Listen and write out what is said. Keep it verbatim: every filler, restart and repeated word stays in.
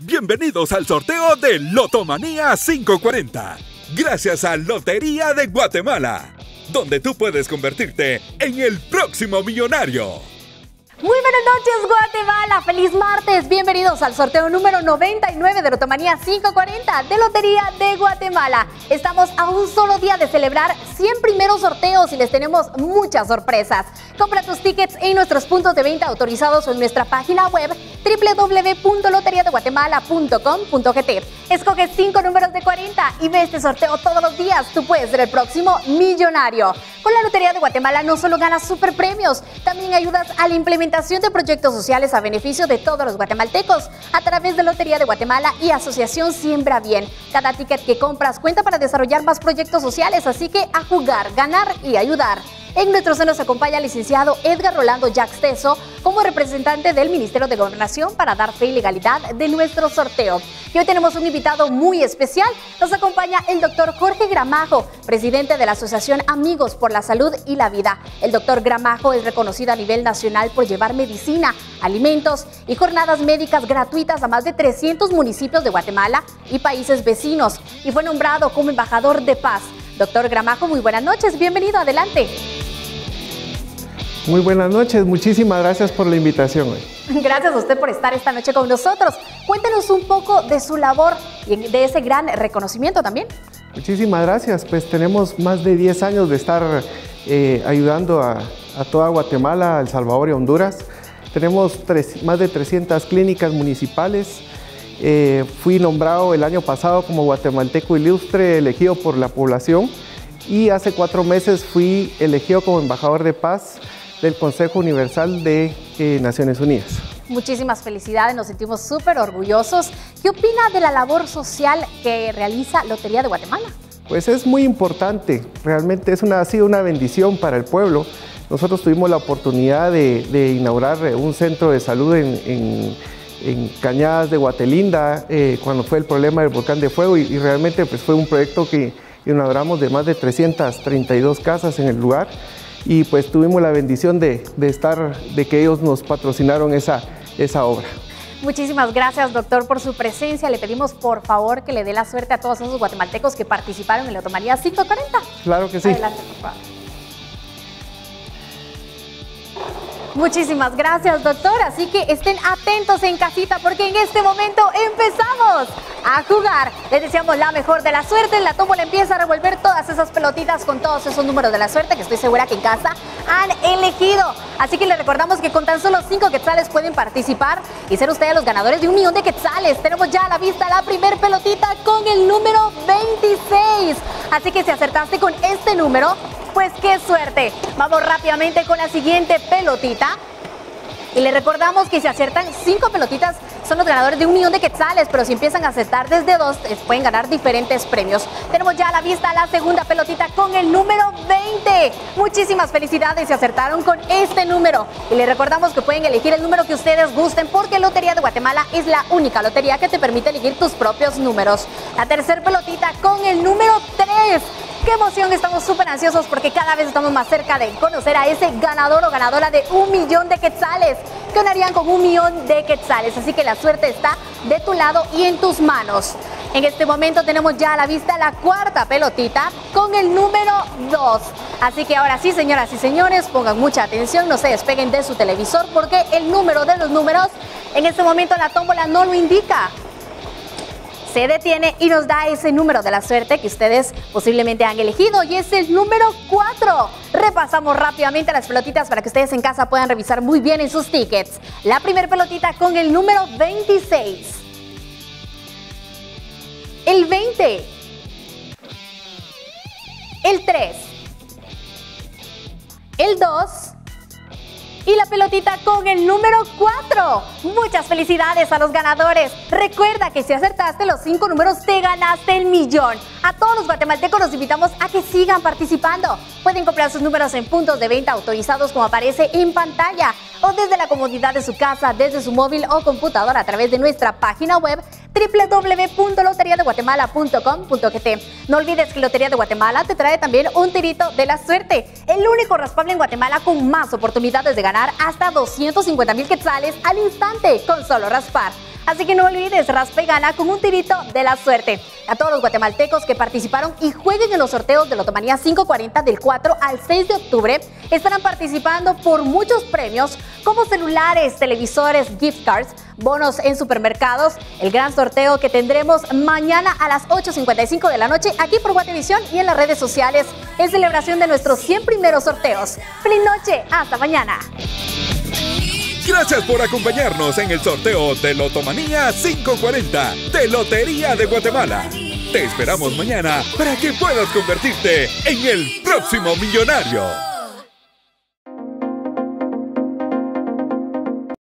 Bienvenidos al sorteo de Lotomanía quinientos cuarenta, gracias a Lotería de Guatemala, donde tú puedes convertirte en el próximo millonario. Muy buenas noches, Guatemala. Feliz martes. Bienvenidos al sorteo número noventa y nueve de Lotomanía quinientos cuarenta de Lotería de Guatemala. Estamos a un solo día de celebrar cien primeros sorteos y les tenemos muchas sorpresas. Compra tus tickets en nuestros puntos de venta autorizados o en nuestra página web doble u doble u doble u punto lotería de guatemala punto com punto gt. Escoge cinco números de cuarenta y ve este sorteo todos los días. Tú puedes ser el próximo millonario. Con la Lotería de Guatemala no solo ganas super premios, también ayudas a la implementación de proyectos sociales a beneficio de todos los guatemaltecos a través de Lotería de Guatemala y Asociación Siembra Bien. Cada ticket que compras cuenta para desarrollar más proyectos sociales, así que a jugar, ganar y ayudar. En nuestro seno nos acompaña el licenciado Edgar Rolando Yaxteso como representante del Ministerio de Gobernación para dar fe y legalidad de nuestro sorteo. Y hoy tenemos un invitado muy especial. Nos acompaña el doctor Jorge Gramajo, presidente de la Asociación Amigos por la Salud y la Vida. El doctor Gramajo es reconocido a nivel nacional por llevar medicina, alimentos y jornadas médicas gratuitas a más de trescientos municipios de Guatemala y países vecinos, y fue nombrado como embajador de paz. Doctor Gramajo, muy buenas noches, bienvenido, adelante. Muy buenas noches, muchísimas gracias por la invitación hoy. Gracias a usted por estar esta noche con nosotros. Cuéntenos un poco de su labor y de ese gran reconocimiento también. Muchísimas gracias, pues tenemos más de diez años de estar eh, ayudando a, a toda Guatemala, El Salvador y Honduras. Tenemos tres, más de trescientas clínicas municipales. Eh, fui nombrado el año pasado como guatemalteco ilustre elegido por la población, y hace cuatro meses fui elegido como embajador de paz del Consejo Universal de eh, Naciones Unidas. Muchísimas felicidades, nos sentimos súper orgullosos. ¿Qué opina de la labor social que realiza Lotería de Guatemala? Pues es muy importante, realmente es una, ha sido una bendición para el pueblo. Nosotros tuvimos la oportunidad de, de inaugurar un centro de salud en, en, en Cañadas de Guatelinda eh, cuando fue el problema del volcán de fuego, y, y realmente pues, fue un proyecto que inauguramos de más de trescientas treinta y dos casas en el lugar. Y pues tuvimos la bendición de, de estar, de que ellos nos patrocinaron esa, esa obra. Muchísimas gracias, doctor, por su presencia. Le pedimos, por favor, que le dé la suerte a todos esos guatemaltecos que participaron en la Lotomanía quinientos cuarenta. Claro que sí. Adelante, por favor. Muchísimas gracias, doctor. Así que estén atentos en casita porque en este momento empezamos a jugar. Les deseamos la mejor de la suerte. La tómbola empieza a revolver todas esas pelotitas con todos esos números de la suerte que estoy segura que en casa han elegido. Así que les recordamos que con tan solo cinco quetzales pueden participar y ser ustedes los ganadores de un millón de quetzales. Tenemos ya a la vista la primer pelotita con el número veintiséis. Así que si acertaste con este número, pues qué suerte. Vamos rápidamente con la siguiente pelotita. Y les recordamos que si aciertan cinco pelotitas son los ganadores de un millón de quetzales, pero si empiezan a acertar desde dos, pueden ganar diferentes premios. Tenemos ya a la vista la segunda pelotita con el número veinte. Muchísimas felicidades si acertaron con este número. Y les recordamos que pueden elegir el número que ustedes gusten porque Lotería de Guatemala es la única lotería que te permite elegir tus propios números. La tercera pelotita con el número tres. ¡Qué emoción! Estamos súper ansiosos porque cada vez estamos más cerca de conocer a ese ganador o ganadora de un millón de quetzales. ¿Qué ganarían con un millón de quetzales? Así que la suerte está de tu lado y en tus manos. En este momento tenemos ya a la vista la cuarta pelotita con el número dos. Así que ahora sí, señoras y señores, pongan mucha atención, no se despeguen de su televisor porque el número de los números en este momento la tómbola no lo indica. Se detiene y nos da ese número de la suerte que ustedes posiblemente han elegido, y es el número cuatro. Repasamos rápidamente las pelotitas para que ustedes en casa puedan revisar muy bien en sus tickets. La primera pelotita con el número veintiséis. El veinte. El tres. El dos. Y la pelotita con el número cuatro. Muchas felicidades a los ganadores. Recuerda que si acertaste los cinco números te ganaste el millón. A todos los guatemaltecos los invitamos a que sigan participando. Pueden comprar sus números en puntos de venta autorizados como aparece en pantalla, o desde la comodidad de su casa, desde su móvil o computadora a través de nuestra página web doble u doble u doble u punto lotería de guatemala punto com punto gt. No olvides que Lotería de Guatemala te trae también un tirito de la suerte, el único raspable en Guatemala con más oportunidades de ganar hasta doscientos cincuenta mil quetzales al instante con solo raspar. Así que no olvides, raspa y gana con un tirito de la suerte. A todos los guatemaltecos que participaron y jueguen en los sorteos de Lotomanía quinientos cuarenta del cuatro al seis de octubre, estarán participando por muchos premios como celulares, televisores, gift cards, bonos en supermercados, el gran sorteo que tendremos mañana a las ocho cincuenta y cinco de la noche aquí por Guatevisión y en las redes sociales en celebración de nuestros cien primeros sorteos. ¡Feliz noche! ¡Hasta mañana! Gracias por acompañarnos en el sorteo de Lotomanía quinientos cuarenta de Lotería de Guatemala. Te esperamos mañana para que puedas convertirte en el próximo millonario.